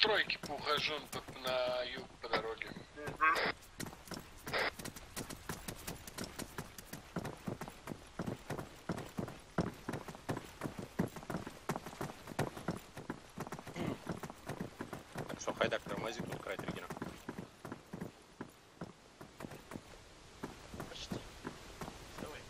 тройки поухожу на юг по дороге. Так что, хайдак, тормози, тут край триггера. Почти. Давай.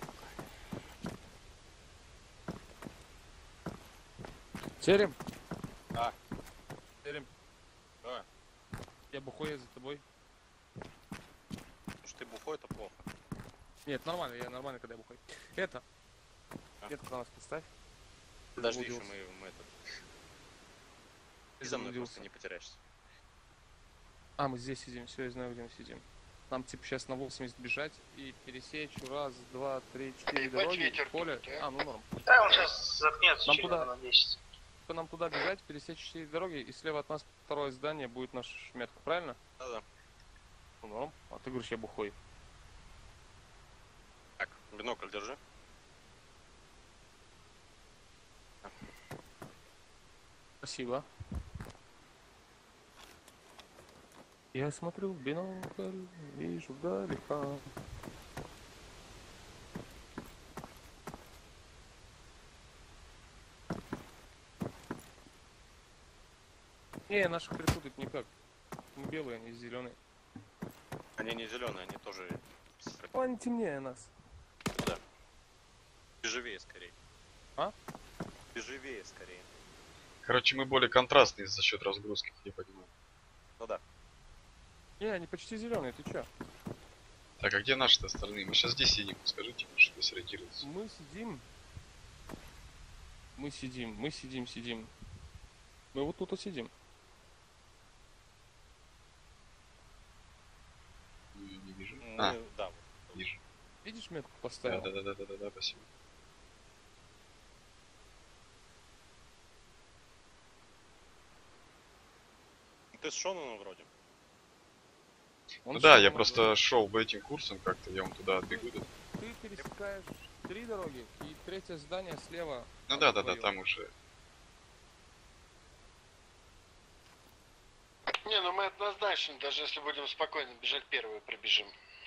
Терем? А. Терем. Да. Я бухой, я за тобой. Потому что ты бухой, это плохо. Нет, нормально, я нормально, когда я бухой. Это. А. Метку на нас поставь. Подожди, еще Заблудился. мы это... Ты за мной просто не потеряешься. А, мы здесь сидим, все, я знаю, где мы сидим. Нам типа сейчас на 80 бежать и пересечь раз, два, три, четыре Ебать, дороги, ветер поле. тут, да? А, ну норм. Да, он сейчас заткнется Нам через туда. минут 10. Нам туда бежать, пересечь 4 дороги, и слева от нас второе здание будет наша метка, правильно? Да-да. Ну норм. А ты говоришь, я бухой. Так, бинокль держи. Спасибо. Я смотрю в бинокль, вижу вдалека. Не, наших перепутать никак. Мы белые, они зеленые. Они не зеленые, они тоже... Ну, они темнее нас. Да. Живее скорее. А? Живее скорее. Короче, мы более контрастные за счет разгрузки, я понимаю. Ну да. Не, они почти зеленые, ты чё? Так, а где наши-то остальные? Мы сейчас здесь сидим, скажите, что сориентируется. Мы сидим. Мы сидим. Мы вот тут и сидим. Не вижу. Мы, А, да, вот. вижу. Видишь, метку поставил? Да, спасибо. Ты с Шонаном вроде. Он Ну да, шел я на просто дорогу. шел бы этим курсом как-то, я вон туда отбегу. Да. Ты пересекаешь 3 дороги, и третье здание слева. Ну от да, твоего. там уже. Не, ну мы однозначно, даже если будем спокойно бежать, первые пробежим.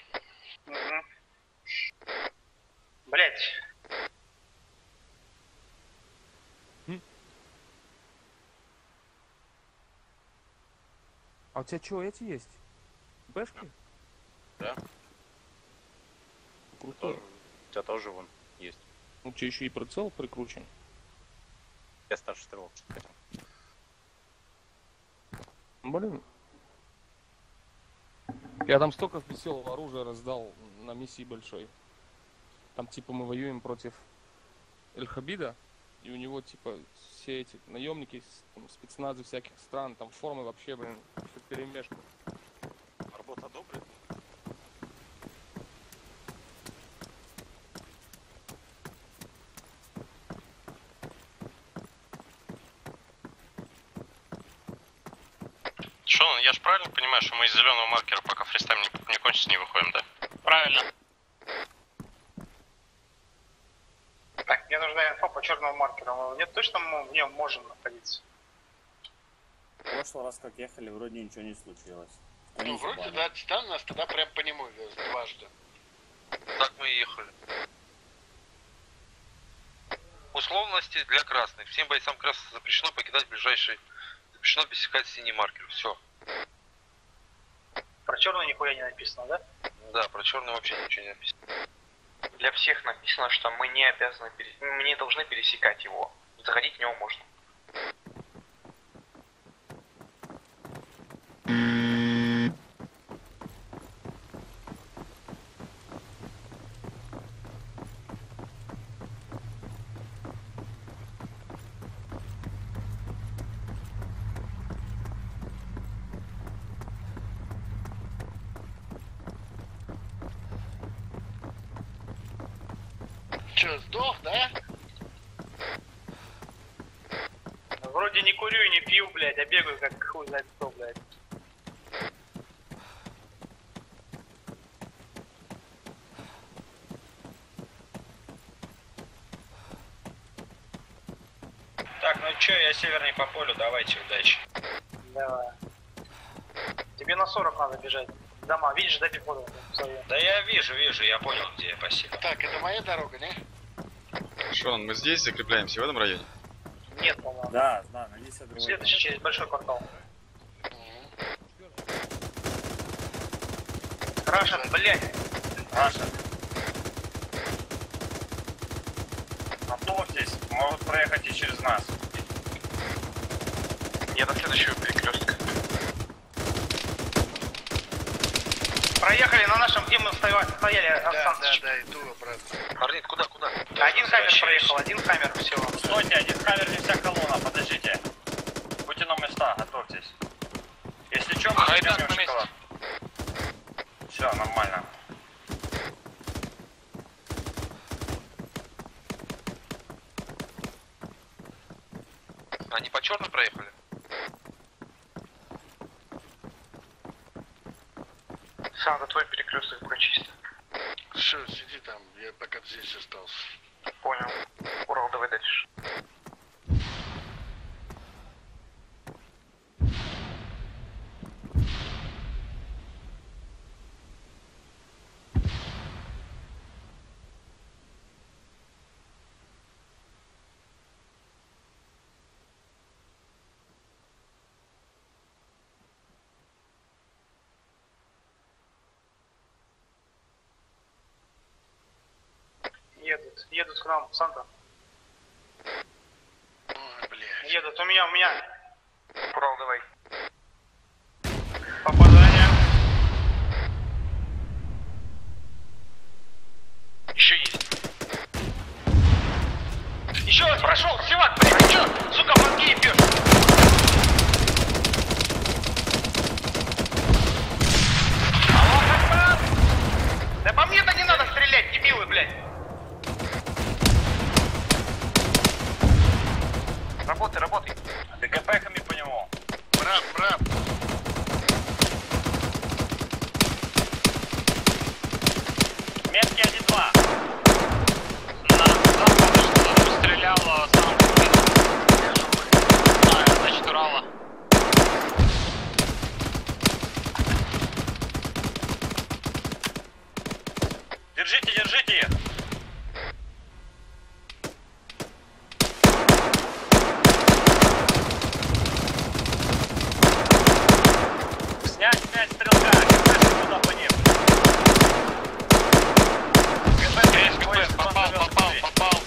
Блять. А у тебя что, эти есть? Бэшки? Да. Круто. Тоже, у тебя тоже вон есть. Ну, тебе еще и прицел прикручен. Я старший стрелок, что хотел. Блин. Я там столько веселого оружия раздал на миссии большой. Там типа мы воюем против Эль-Хабида, и у него типа все эти наемники, там, спецназы всяких стран, там формы вообще, блин, вперемешку. Работа одобрит? Шон, я же правильно понимаю, что мы из зеленого маркера, пока фристайм не кончится, не выходим, да? Правильно. Так, мне нужна инфа по черному маркеру. Нет, точно мы в нем можем находиться? В прошлый раз, как ехали, вроде ничего не случилось. Ну, вроде, да, Титан нас тогда прям по нему вез дважды. Так мы и ехали. Условности для красных. Всем бойцам красных запрещено покидать ближайший... Запрещено пересекать синий маркер. Все. Про черную нихуя не написано, да? Да, про черный вообще ничего не написано. Для всех написано, что мы не обязаны, мы не должны пересекать его. Заходить в него можно. Че, сдох, да? Вроде не курю и не пью, блядь, а бегаю как хуй знает кто, блядь. Так, ну чё, я северный по полю, давайте, удачи. Давай. Тебе на 40 надо бежать. Дома, видишь, да, пехоту? Да я вижу, я понял где, спасибо. Так, это моя дорога, не? Шон, мы здесь закрепляемся, в этом районе? Нет, по-моему. Да, да, найди себе другой. Следующий через большой квартал. Раша, блядь. Раша. Готовьтесь, могут проехать и через нас. Я на следующего перекрестка. Проехали на нашем, где мы стояли, Да, иду обратно. Арнит, куда? Один хаммер проехал, один хаммер всего. Стойте, один хаммер не вся колонна, подождите. Будьте на места, готовьтесь. Если что, мы Хайдак возьмем на месте. шоколад. Все, нормально. Они по черным проехали? Санта, твой перекресток пока чисто. Все, сиди там, я пока здесь остался. Понял. Урал, давай дальше. Едут к нам, Санта. Ой, блядь. Едут, у меня. Урал, давай. Попадание. Еще есть. Еще раз прошел, Севак, блядь, чё, сука, мозги ебёшь? Алло, Хасан! Да по мне-то не надо стрелять, дебилы, блядь. Работай. ДКП-хами по нему. Брат. Метки 1-2. На запад что-то стрелял сам. Значит, Урала. Держите их. Снять стрелка. ГПшку туда по ним. ГП, попал.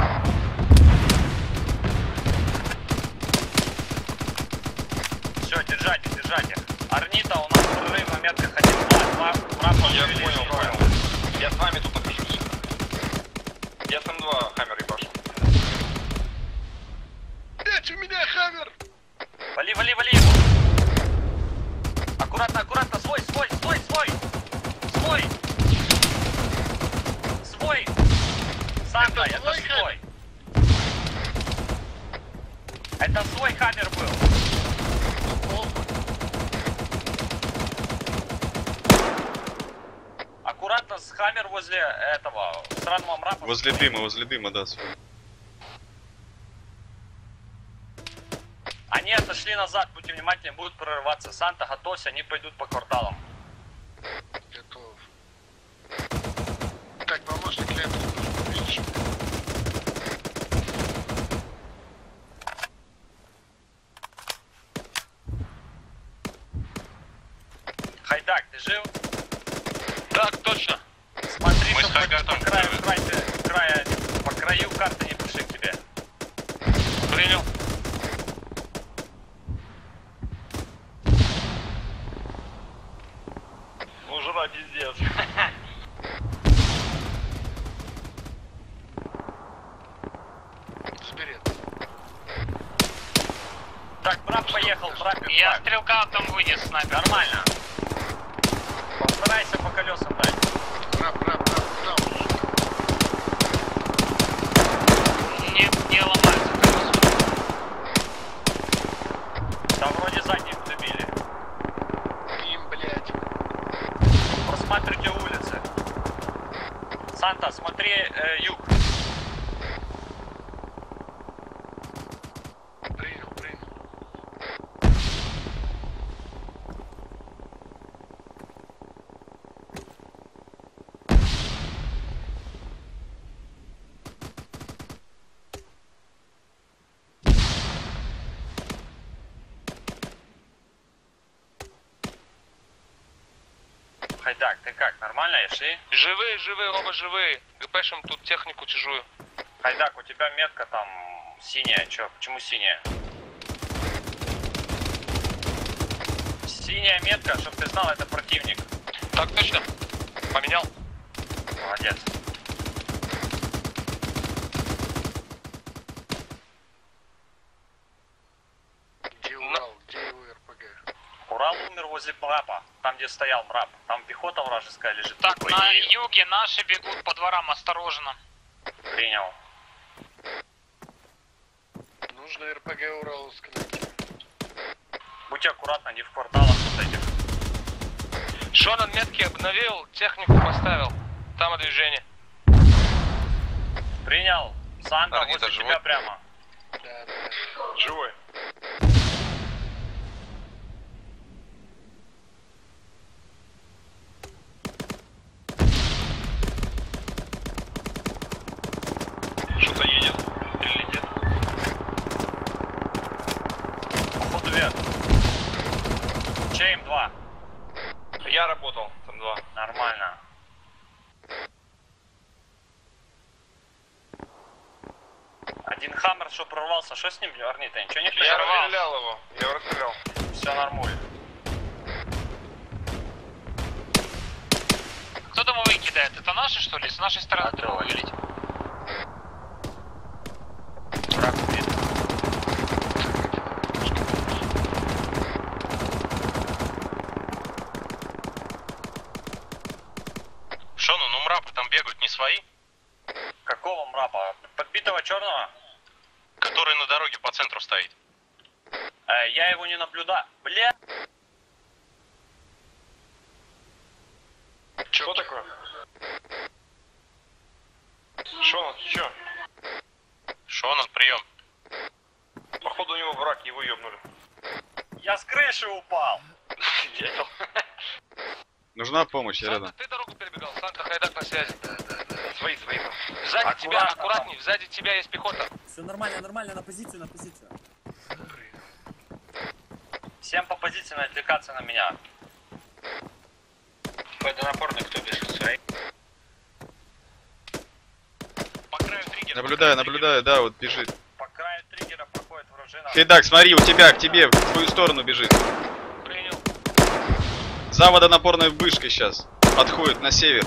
Все, держать их. Орнита, у нас прорыв на метках 1-2. Право, Я понял. Я с вами тут нахожусь. Я с М2 хаммер ебашу. Блядь, у меня хаммер! Вали. Аккуратно, свой. Санта, это твой свой. Это свой хаммер был. Аккуратно с хаммер возле этого странного мрака. Возле дыма, да, свой. Они отошли назад, будьте внимательны, будут прорываться. Санта, готовься, они пойдут по кварталам. Готов. Так, помощник ленту видишь? Хайдак, ты жив? Так, точно. Смотри, Мы с чтобы Хайдаком по краю карты не пришли к тебе. Принял. Ну, жара пиздец. Забери. Так, брат поехал, брат. Я стрелка там вынес снайпер. Нормально. Постарайся по колесам дать. Брат, Не ломаются колеса. Да вроде задних добили. им, блядь. Просматривайте улицы. Санта, смотри юг. Принял. Хайдак, ты как, нормально, если? Живые, живые, оба живые. ГПшим тут технику чужую. Хайдак, у тебя метка там синяя, чё? Почему синяя? Синяя метка, чтоб ты знал, это противник. Так точно. Поменял. Молодец. Где Урал, где его РПГ? Урал умер возле МРАПа, там где стоял МРАП. Там пехота вражеская лежит. Так, По на идее. юге наши бегут по дворам, осторожно. Принял. Нужно РПГ Ураловск найти. Будьте аккуратны, не в кварталах вот этих. Шонан метки обновил, технику поставил. Там движение. Принял. Санта, Арни, возле это тебя живой? прямо. Да. Живой. Что-то едет. Или летит. Походу вверх. Чейм 2. Я работал, там 2. Нормально. Один хаммер, что прорвался, что с ним, Арни, ты ничего не Я потерял? расстрелял его. Я его расстрелял. Все нормально. Кто домовые кидает? Это наши, что ли? С нашей стороны Да, домовые давай. летят. Враг убит. Что, ну мрапы там бегают не свои? Какого мрапа? Подбитого черного? Который на дороге по центру стоит. Я его не наблюдаю. Бля! Что такое? Шонан, ты чё? Шонан, прием. Походу у него враг, его ёбнули. Я с крыши упал! Дятел. Нужна помощь, я Санта, рядом. ты дорогу перебегал? Санта, Хайдак на связи. Свои там. Сзади тебя, Аккуратно аккуратней, сзади тебя есть пехота. Все нормально, нормально, на позицию, на позицию. Всем по позиции не отвлекаться на меня. Водонапорный кто бежит свои? По краю триггера. Наблюдаю, да, вот бежит. По краю триггера проходит вражина. Хейдак, смотри, у тебя, к тебе, в твою сторону бежит. Принял. За водонапорной вышкой сейчас. Подходит на север.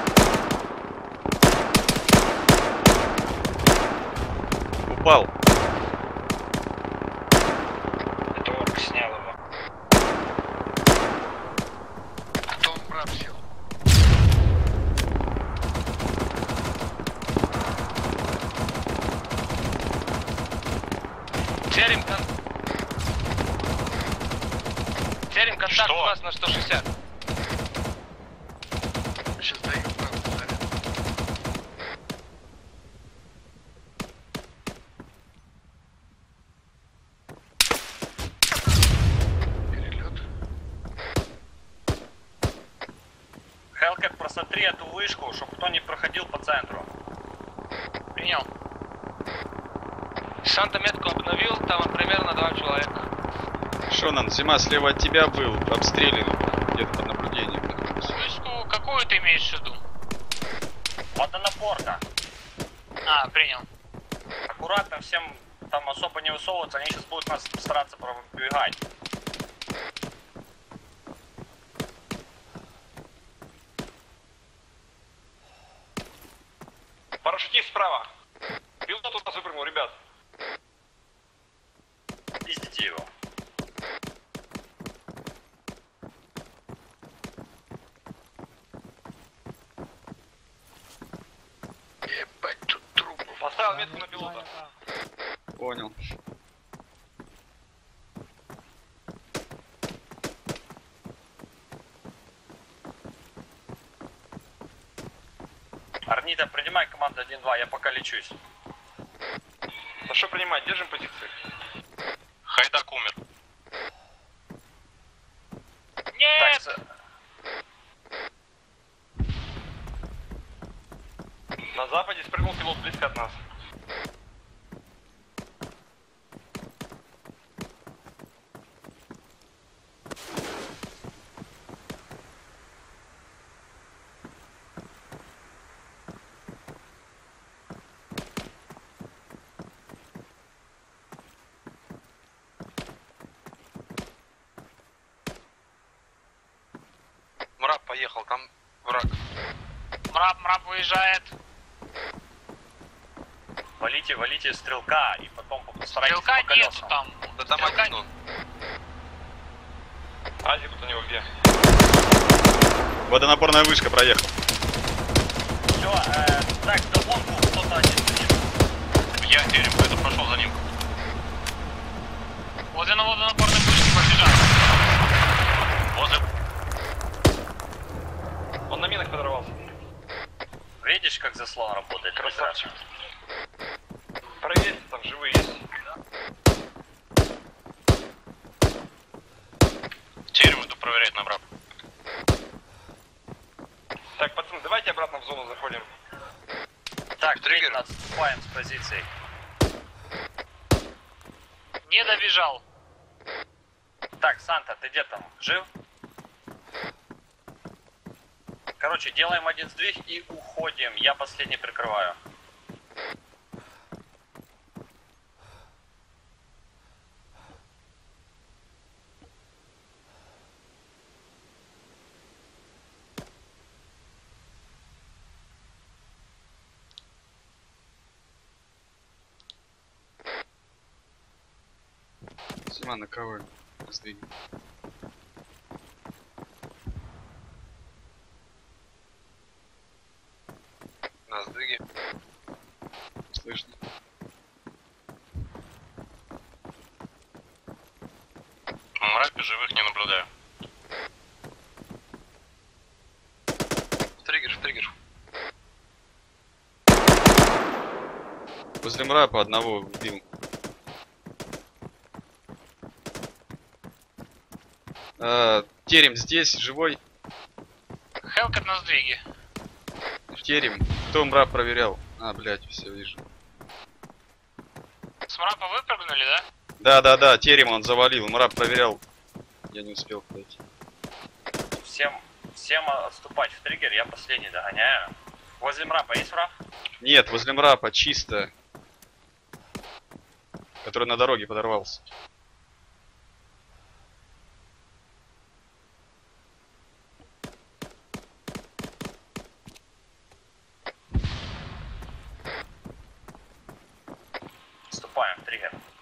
Упал. Это орк снял его. Кто он брат сел? Терем контакт Что? у нас на 160. Сейчас даю правду заряд. Перелет. Хелкет, просмотри эту вышку, чтобы кто не проходил по центру. Принял. Санта метку обновил, там примерно 2 человека. Шонан, Зима слева от тебя был, обстрелян. Где-то под наблюдением. Вышку какую ты имеешь в виду? Водонапорка. А, принял. Аккуратно всем там особо не высовываться, они сейчас будут нас стараться пробегать. Парашютист справа. Пилот у нас выпрыгнул, ребят. Пиздите его. Ебать, тут трупов. Поставил метку на пилота. Понял. Арнита, принимай команду 1-2, я пока лечусь. Ну что принимать, держим позиции. Хайдак умер. Нет! Так, На западе спрыгнул пилот близко от нас. поехал, там враг. Мрап выезжает. Валите стрелка и потом постарайтесь Стрелка по нету колесам. там. Да там Стрелка один он. Азимут у него где? Водонапорная вышка проехал. Все, так, догонку кто-то один будет. Я терем, это пошел за ним. Возле на водонапорной вышке побежал. Возле... Он на минах подорвался. Видишь, как заслон работает? Красавчик. Проверьте, там живые есть. Терем иду проверять на мрап. Так, пацаны, давайте обратно в зону заходим. Так, Триггер. триггер, отступаем с позиции. Не добежал. Так, Санта, ты где там? Жив? Короче, делаем один сдвиг и уходим. Я последний прикрываю. Зима на кого? Сдвинем. На сдвиге. Слышно? В мрапе живых не наблюдаю. В триггер. Возле мрапа одного убил. Терем здесь, живой. Хелкет на сдвиге. Терем. Кто мрап проверял? А, блядь, все вижу. С мрапа выпрыгнули, да? Да, терем он завалил. Мрап проверял. Я не успел подойти. Всем отступать в триггер, я последний догоняю. Возле мрапа есть мрап? Нет, возле мрапа чисто. Который на дороге подорвался. Отступаем в триггер.